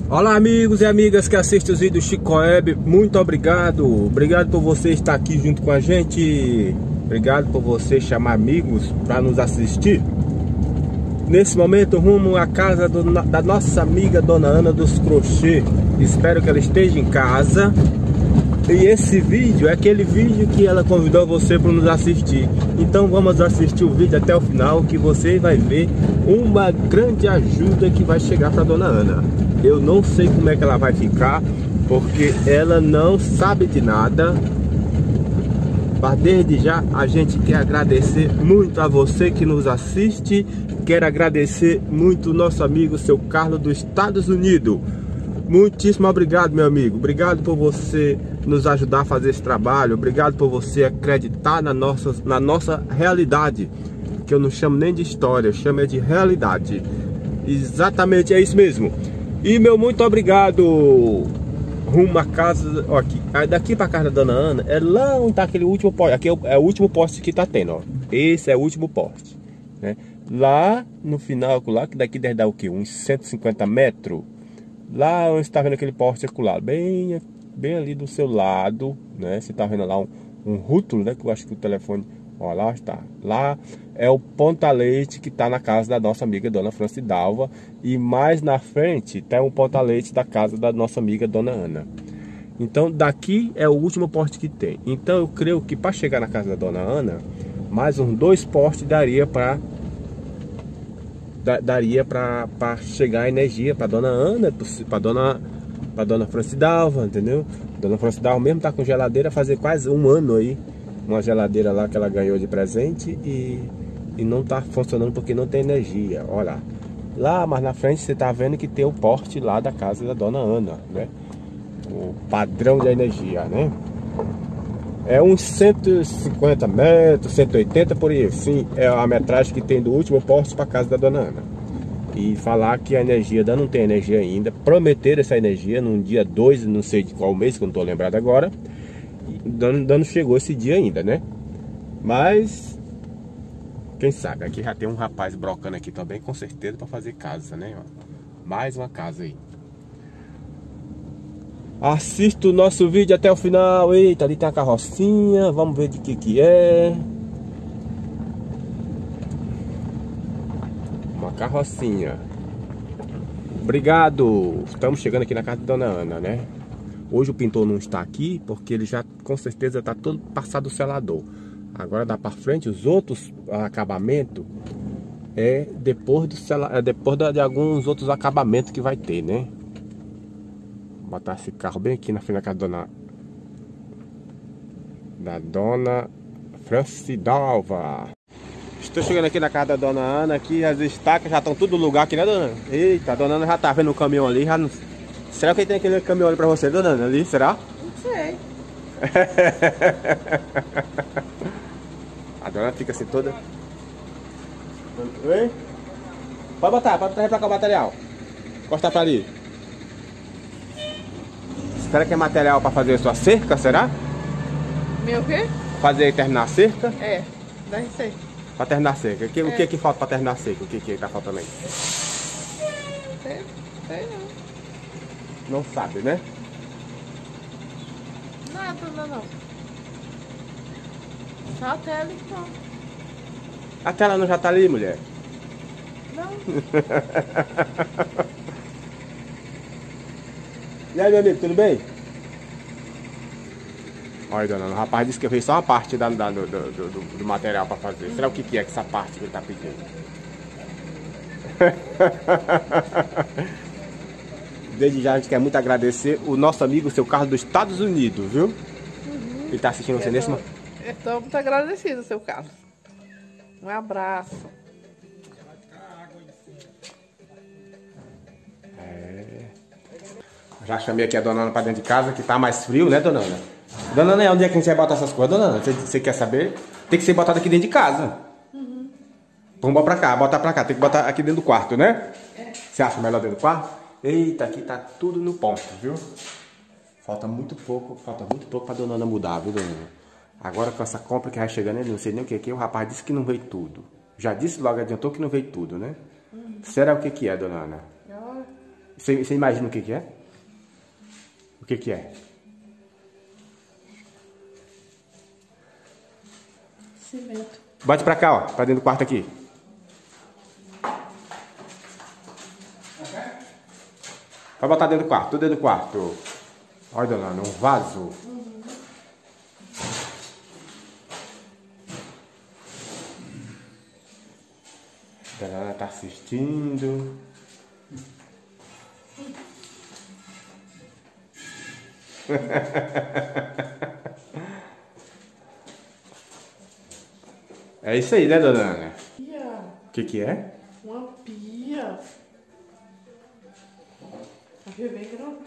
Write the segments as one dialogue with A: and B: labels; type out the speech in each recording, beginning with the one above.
A: Olá amigos e amigas que assistem os vídeos Chico Web, muito obrigado. Obrigado por você estar aqui junto com a gente. Obrigado por você chamar amigos para nos assistir. Nesse momento rumo à casa da nossa amiga Dona Ana dos Crochê. Espero que ela esteja em casa. E esse vídeo é aquele vídeo que ela convidou você para nos assistir. Então vamos assistir o vídeo até o final, que você vai ver uma grande ajuda que vai chegar para Dona Ana. Eu não sei como é que ela vai ficar, porque ela não sabe de nada. Mas desde já a gente quer agradecer muito a você que nos assiste. Quero agradecer muito o nosso amigo seu Carlos dos Estados Unidos. Muitíssimo obrigado, meu amigo. Obrigado por você nos ajudar a fazer esse trabalho. Obrigado por você acreditar na nossa realidade, que eu não chamo nem de história, eu chamo de realidade. Exatamente, é isso mesmo. E meu muito obrigado. Rumo à casa, ó, aqui. Daqui pra casa da Dona Ana é lá onde tá aquele último poste. Aqui é o último poste que tá tendo, ó. Esse é o último poste, né? Lá no final, lá, que daqui deve dar o que? Uns 150 metros. Lá onde você tá vendo aquele poste circular, bem ali do seu lado, né? Você tá vendo lá um rótulo, né? Que eu acho que o telefone, ó, lá está. Lá é o ponta-leite que tá na casa da nossa amiga Dona Francidalva. E mais na frente tem um ponta-leite da casa da nossa amiga Dona Ana. Então daqui é o último poste que tem. Então eu creio que para chegar na casa da Dona Ana, mais uns 2 postes daria para chegar a energia para Dona Ana, para Dona Francidalva, entendeu? Dona Francidalva mesmo tá com geladeira fazer quase um ano aí, uma geladeira lá que ela ganhou de presente e não tá funcionando porque não tem energia. Olha lá, mas na frente você tá vendo que tem o porte lá da casa da Dona Ana, né? O padrão de energia, né? É uns 150 metros, 180 por aí. Sim, é a metragem que tem do último poste para casa da Dona Ana. E falar que a energia ainda não tem energia ainda. Prometeram essa energia num dia 2, não sei de qual mês, que eu não estou lembrado agora. Não chegou esse dia ainda, né? Mas quem sabe, aqui já tem um rapaz brocando aqui também, com certeza, para fazer casa, né? Mais uma casa aí. Assista o nosso vídeo até o final. Eita, ali tem a carrocinha. Vamos ver de que é. Uma carrocinha. Obrigado. Estamos chegando aqui na casa da Dona Ana, né? Hoje o pintor não está aqui, porque ele já com certeza está todo passado o selador. Agora dá para frente, os outros acabamentos é depois de alguns outros acabamentos que vai ter, né? Vou botar esse carro bem aqui na frente da casa da Dona Francidalva. Estou chegando aqui na casa da Dona Ana. Aqui as estacas já estão tudo no lugar aqui, né, Dona Ana? Eita, a Dona Ana já tá vendo o caminhão ali. Já não... Será que tem aquele caminhão ali pra você, Dona Ana? Ali, será?
B: Não sei.
A: A Dona fica assim toda... Oi? Pode trazer pra cá o material. Encostar pra ali. Será que é material para fazer a sua cerca, será?
B: Meu quê?
A: Terminar a cerca?
B: É, deve ser.
A: Para terminar a cerca. O que é que falta para terminar a cerca? O que tá faltando aí?
B: Sei não.
A: Não sabe, né?
B: Nada, não. Só a tela e pronto.
A: A tela não já tá ali, mulher?
B: Não.
A: E aí, meu amigo, tudo bem? Olha, Dona Ana, o rapaz disse que fez só uma parte do material para fazer. Será o que é essa parte que ele tá pedindo? Desde já a gente quer muito agradecer o nosso amigo, seu Carlos dos Estados Unidos, viu? Ele tá assistindo você nesse momento.
B: Eu tô muito agradecido, seu Carlos. Um abraço.
A: Já chamei aqui a Dona Ana pra dentro de casa, que tá mais frio, né, Dona Ana? Dona Ana, onde é que a gente vai botar essas coisas, Dona Ana? Você quer saber? Tem que ser botado aqui dentro de casa. Vamos botar pra cá. Tem que botar aqui dentro do quarto, né? Você acha melhor dentro do quarto? Eita, aqui tá tudo no ponto, viu? Falta muito pouco pra Dona Ana mudar, viu, Dona Ana? Agora com essa compra que vai chegando, eu não sei nem o que é, o rapaz disse que não veio tudo. Já disse logo, adiantou que não veio tudo, né? Será o que é, Dona Ana? Você imagina o que é? O que é?
B: Cimento.
A: Bote pra cá, ó. Pra dentro do quarto aqui. Vai botar dentro do quarto. Tudo dentro do quarto. Olha, dona Ana, um vaso. Dona Ana tá assistindo. É isso aí, né, dona Ana?
B: Pia.
A: O que é?
B: Uma pia. A pia bem grandona.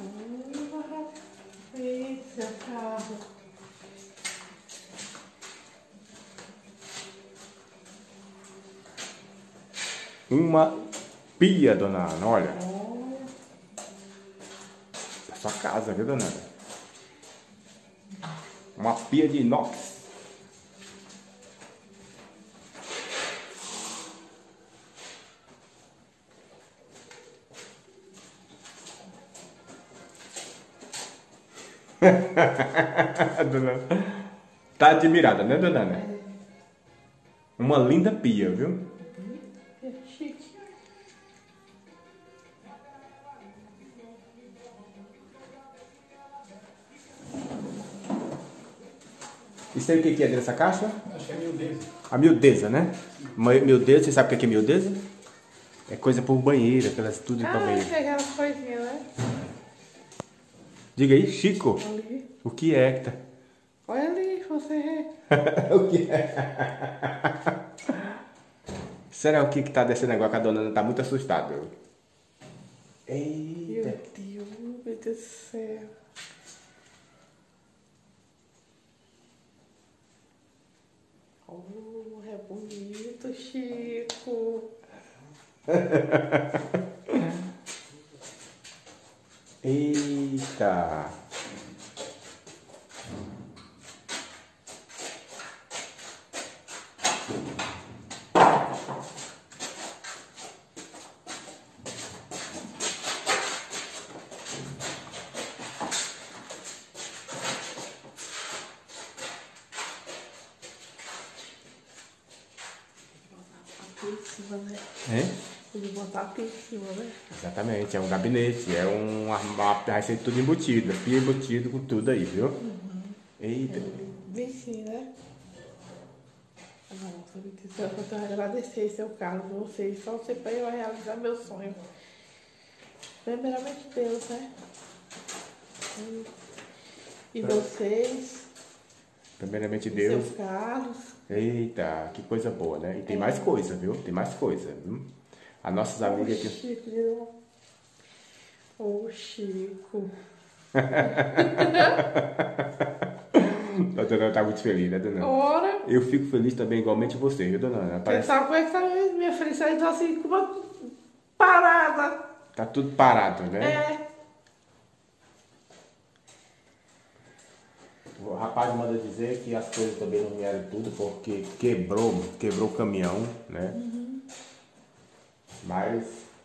B: Eita, carro.
A: Uma pia, dona Ana, olha. Da sua casa, viu, dona Ana? Uma pia de inox. Dona Ana tá admirada, né, dona Ana? Uma linda pia, viu?
B: É chique.
A: Isso aí o que é dentro dessa caixa?
C: Acho que é miudeza.
A: A miudeza, né? Miudeza, você sabe o que é miudeza? É coisa por banheiro, aquelas tudo pra banheiro.
B: Aquelas coisinhas, né?
A: Diga aí, Chico,
B: Ali.
A: o que é que tá?
B: Olha ali, você.
A: O que é? Será o que tá descendo agora que a dona Ana tá muito assustada?
B: Meu
A: Eita.
B: Deus, meu Deus do céu. Oh, é bonito, Chico.
A: Eita.
B: Aqui em cima, né?
A: Hein?
B: Vou botar aqui em cima, né?
A: Exatamente, é um gabinete, vai ser tudo embutido, pia embutido com tudo aí, viu? Eita.
B: Bem sim, né? Nossa, meu Deus do céu, eu tenho que agradecer, seu Carlos, vocês, só você para eu realizar meu sonho. Primeiramente Deus, né? E vocês,
A: Primeiramente
B: e
A: Deus.
B: seu Carlos.
A: Eita, que coisa boa, né? E tem mais coisa, viu? Tem mais coisa, viu? As nossas amigas aqui.
B: Chico, de novo. Ô, Chico.
A: A dona Ana tá muito feliz, né, dona Ana?
B: Ora,
A: Eu fico feliz também, igualmente você, viu, dona Ana?
B: você
A: Parece
B: sabe como é que tá minha felicidade, tá assim, com uma parada.
A: tá tudo parado, né?
B: É.
A: O rapaz manda dizer que as coisas também não vieram tudo porque quebrou o caminhão, né? Mas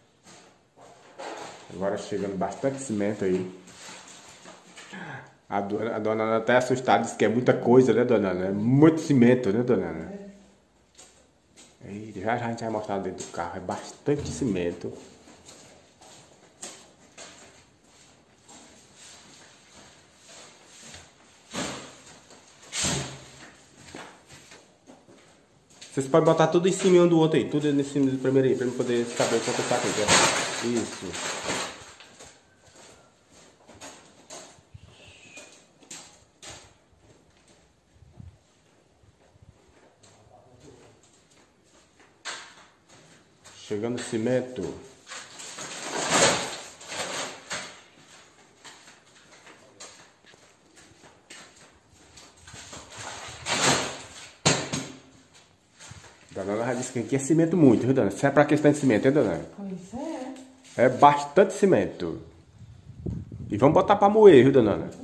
A: agora chegando bastante cimento aí. A dona Ana até assustada, disse que é muita coisa, né, dona Ana? É muito cimento, né, dona Ana? E já a gente vai mostrar dentro do carro, é bastante cimento. Vocês podem botar tudo em cima um do outro aí, tudo em cima do primeiro aí, pra eu poder saber quanto tá aqui. Isso. Chegando o cimento. Dona Ana já disse que aqui é cimento muito, viu, dona? Isso é pra questão de cimento, hein, dona?
B: Pois é.
A: É bastante cimento. E vamos botar pra moer, viu, dona Ana?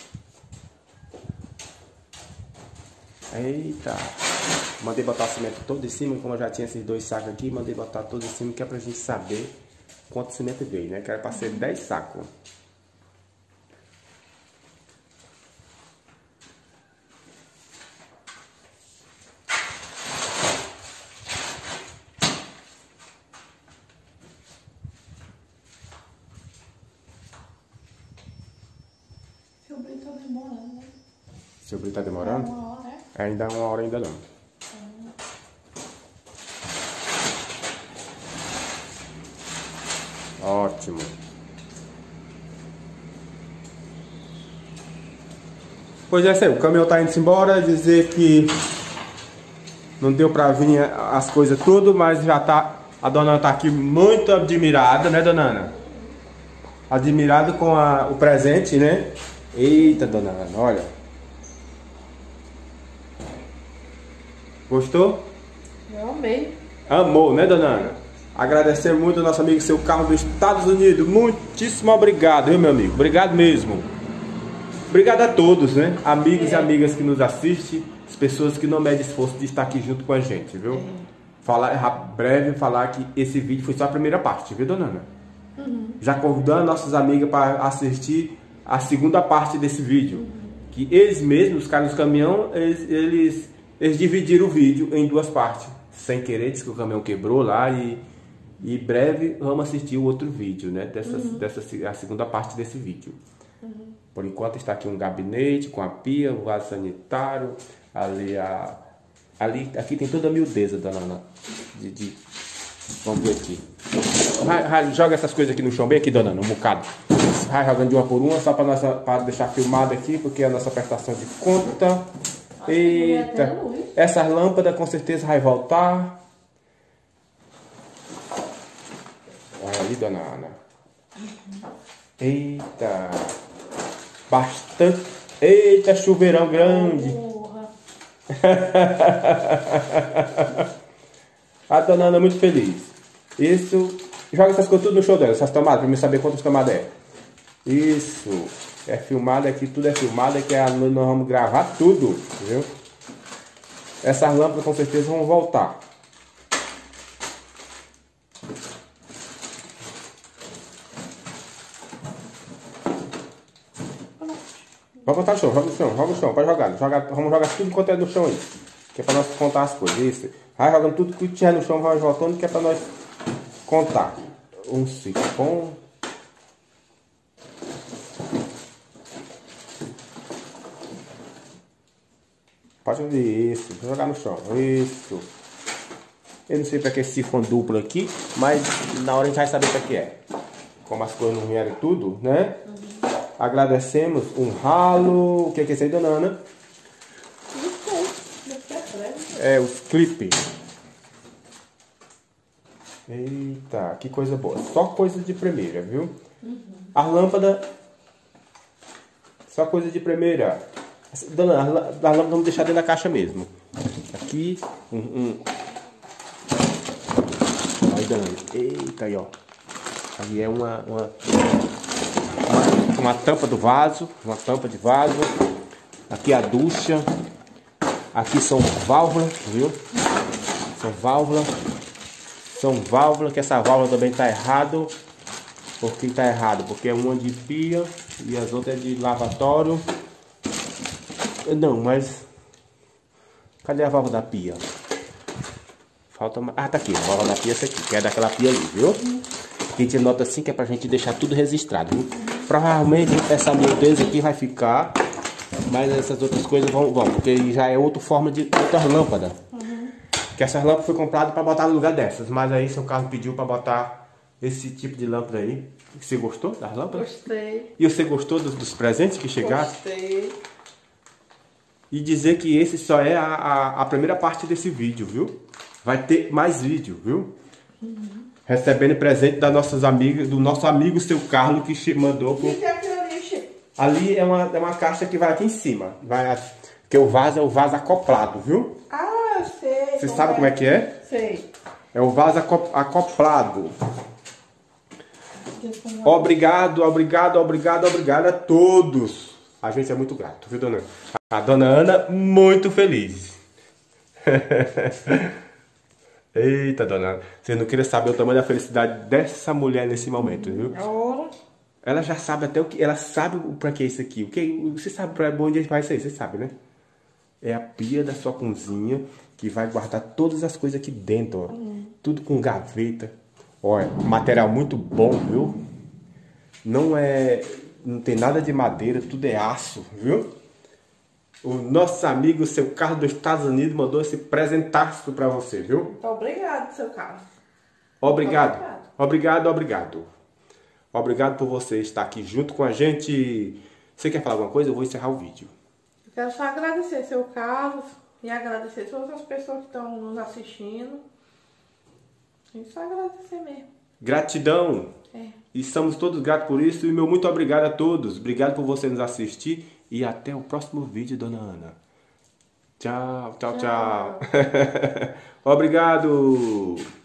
A: Eita. Mandei botar o cimento todo em cima, como eu já tinha esses dois sacos aqui, mandei botar todo em cima, que é pra gente saber quanto cimento veio, né? Que era para ser 10 sacos.
B: Seu Brito tá demorando, né?
A: Seu Brito tá demorando?
B: É 1 hora, né?
A: Ainda é 1 hora ainda não. Ótimo. Pois é, o caminhão tá indo embora, dizer que não deu pra vir as coisas tudo, mas já tá, a dona Ana tá aqui muito admirada, né, dona Ana? Admirada com o presente, né? Eita, dona Ana, olha. Gostou?
B: Eu amei.
A: Amou, né, dona Ana? Agradecer muito ao nosso amigo Seu Carlos dos Estados Unidos. Muitíssimo obrigado, viu, meu amigo? Obrigado mesmo. Obrigado a todos, né? Amigos e amigas que nos assistem, as pessoas que não medem esforço de estar aqui junto com a gente, viu? Falar que esse vídeo foi só a primeira parte, viu, dona Ana? Já convidando nossas amigas para assistir a segunda parte desse vídeo. Que eles mesmos, os caras do caminhão, eles dividiram o vídeo em 2 partes. Sem querer, diz que o caminhão quebrou lá e breve vamos assistir o outro vídeo, né? A segunda parte desse vídeo. Por enquanto está aqui um gabinete com a pia, o vaso sanitário, aqui tem toda a miudeza, dona Ana. Vamos ver aqui. Joga essas coisas aqui no chão, bem aqui, dona Ana, um bocado. Vai jogando de uma por uma, só para deixar filmado aqui, porque é a nossa prestação de conta. Eita, essas lâmpadas com certeza vai voltar. Olha ali, dona Ana. Eita, bastante. Eita, chuveirão grande. A dona Ana é muito feliz. Isso. Joga essas coisas tudo no show dela, essas tomadas, para mim saber quantas tomadas é. Isso. É filmado aqui, tudo é filmado, é que nós vamos gravar tudo, viu? Essas lâmpadas com certeza vão voltar. Vai botar no chão, joga no chão, pode jogar. Vamos jogar tudo quanto é no chão aí. Que é pra nós contar as coisas. Isso. Vai jogando tudo que tiver no chão, vai voltando, que é pra nós contar. Um sifão. Pode ver isso, vou jogar no chão. Isso. Eu não sei pra que esse sifão duplo aqui, mas na hora a gente vai saber pra que é. Como as coisas não vieram tudo, né? Agradecemos um ralo. O que é esse aí, dona Ana? É, os clipes. Eita, que coisa boa. Só coisa de primeira, viu? As lâmpadas. Só coisa de primeira. Dona Ana, as lâmpadas vamos deixar dentro da caixa mesmo. Aqui, Aí, dona Ana. Eita, aí, ó. Aí é uma tampa do vaso, uma tampa de vaso. Aqui a ducha. Aqui são válvulas, viu? São válvulas. São válvulas, que essa válvula também tá errado. Por que tá errado? Porque é uma de pia e as outras é de lavatório. Não, mas cadê a válvula da pia? Falta uma... Ah, tá aqui, a válvula da pia é essa aqui, que é daquela pia ali, viu? A gente nota assim que é pra gente deixar tudo registrado, viu? Provavelmente essa miudeza aqui vai ficar, mas essas outras coisas vão, porque já é outra forma de outras lâmpadas. Que essas lâmpadas foi compradas para botar no lugar dessas, mas aí seu Carlos pediu para botar esse tipo de lâmpada aí. Você gostou das lâmpadas?
B: Gostei.
A: E você gostou dos presentes que chegaram?
B: Gostei.
A: E dizer que esse só é a primeira parte desse vídeo, viu? Vai ter mais vídeo, viu? Recebendo presente das nossas amigas, do nosso amigo Seu Carlos, que mandou pro... Ali é uma caixa que vai aqui em cima. Porque o vaso é o vaso acoplado, viu?
B: Ah, sei.
A: Você sabe como é que é?
B: Sei.
A: É o vaso acoplado. Obrigado a todos. A gente é muito grato, viu, dona Ana? A dona Ana muito feliz. Eita, dona Ana, você não queria saber o tamanho da felicidade dessa mulher nesse momento, viu?
B: Ora,
A: Ela já sabe até o que. Ela sabe pra que é isso aqui. O que, você sabe pra onde a gente vai isso aí, você sabe, né? É a pia da sua cozinha que vai guardar todas as coisas aqui dentro, ó. Tudo com gaveta. Olha, material muito bom, viu? Não é. Não tem nada de madeira, tudo é aço, viu? O nosso amigo, seu Carlos dos Estados Unidos, mandou esse presentaço pra você, viu?
B: muito obrigado, seu Carlos.
A: Obrigado. Obrigado, obrigado. Obrigado por você estar aqui junto com a gente. Você quer falar alguma coisa? Eu vou encerrar o vídeo.
B: Eu quero só agradecer, seu Carlos, e agradecer todas as pessoas que estão nos assistindo. E só agradecer mesmo.
A: Gratidão.
B: É.
A: E estamos todos gratos por isso. E meu muito obrigado a todos. Obrigado por você nos assistir. E até o próximo vídeo, dona Ana. Tchau, tchau, tchau. Obrigado.